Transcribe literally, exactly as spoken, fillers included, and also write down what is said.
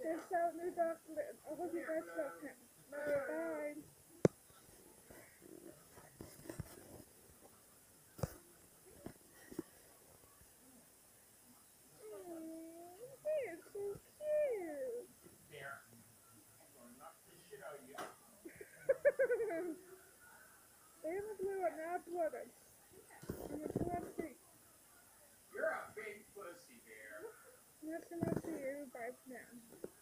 It's out new document. I hope you guys love him. Bye. He is so cute. They have a blue and not blooded. And it's not big. You're a big pussy bear. That's enough for you. Bye now.